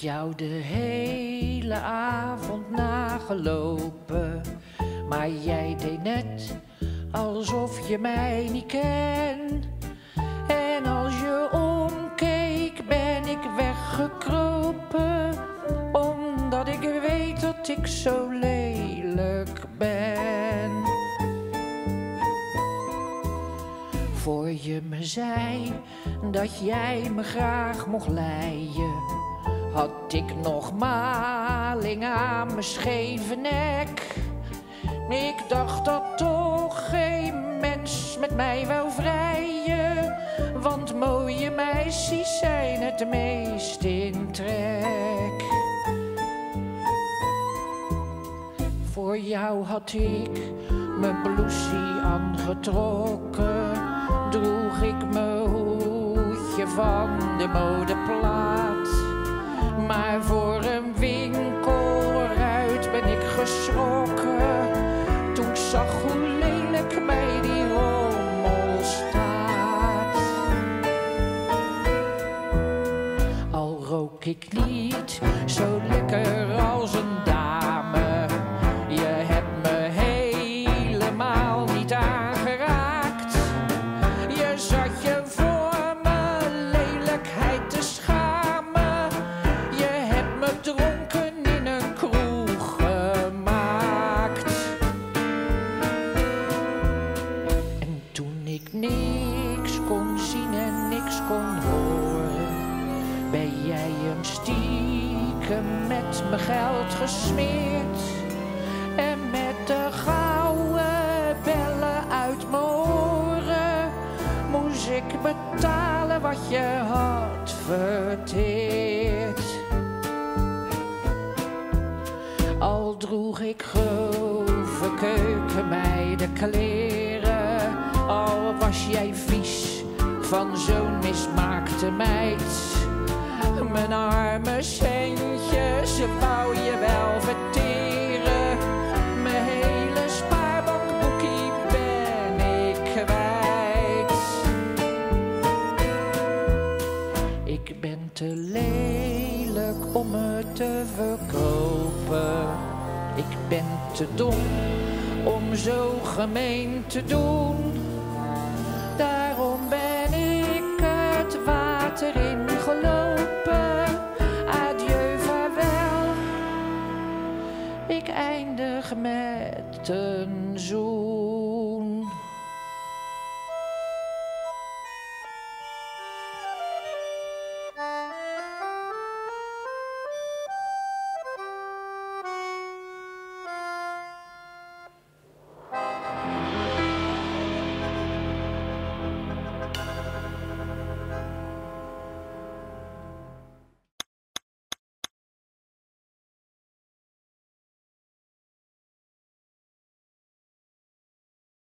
jou de hele avond nagelopen, maar jij deed net alsof je mij niet kent. En als je omkeek ben ik weggekropen, omdat ik weet dat ik zo lelijk ben. Voor je me zei dat jij me graag mocht leien, had ik nog maling aan mijn scheve nek. Ik dacht dat toch geen mens met mij wou vrijen, want mooie meisjes zijn het meest in trek. Voor jou had ik mijn blousie aangetrokken, droeg ik mijn hoedje van de modeplaat. Maar voor een winkelruit ben ik geschrokken toen ik zag hoe lelijk mij die rommel staat. Al rook ik niet zo lekker als een dame, je hebt me helemaal niet aangeraakt. Je zat je voor mijn lelijkheid te schamen, je hebt me dronken in een kroeg gemaakt. En toen ik niks kon zien en niks kon horen, ben jij hem stiekem met mijn geld gesmeerd. En met de gouden bellen uit mijn oren moest ik betalen wat je had verteerd. Al droeg ik grove keukenmeidenkleren, al was jij vies van zo'n mismaakte meid. Mijn arme centjes, ze wou je wel verteren, mijn hele spaarbankboekie ben ik kwijt. Ik ben te lelijk om het te verkopen, ik ben te dom om zo gemeen te doen. Daarom ben ik het water ingelopen. Adieu, vaarwel. Ik eindig met een zoen.